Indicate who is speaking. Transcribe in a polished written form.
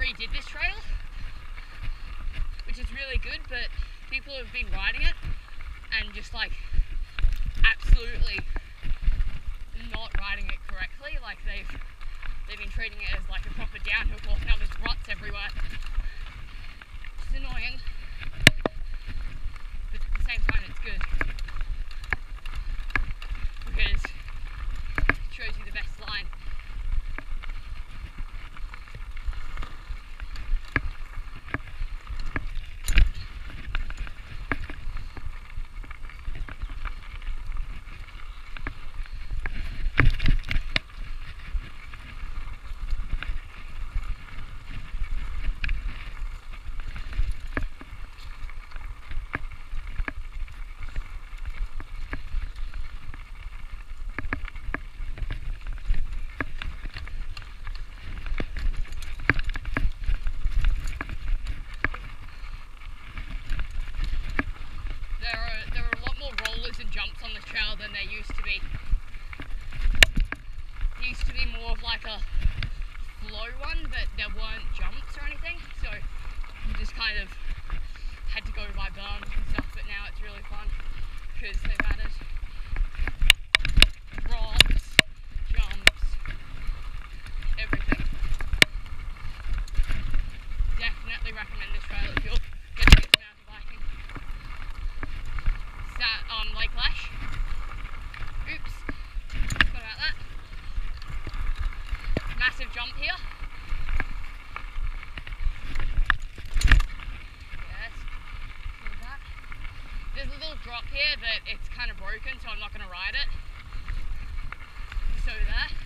Speaker 1: redid this trail, which is really good, but people have been riding it and just like absolutely not riding it correctly. Like they've been treating it as like a proper downhill course. Now there's ruts everywhere, which is annoying, but at the same time it's good because it shows you the best line. And jumps on this trail than there used to be. It used to be more of like a flow one, but there weren't jumps or anything, so you just kind of had to go by berms and stuff, but now it's really fun because they've added rocks, jumps, everything. Definitely recommend this trail if you're getting into mountain biking. Lake Lesh. Oops, forgot about that. Massive jump here. Yes, see that. There's a little drop here, but it's kind of broken, so I'm not going to ride it. So there.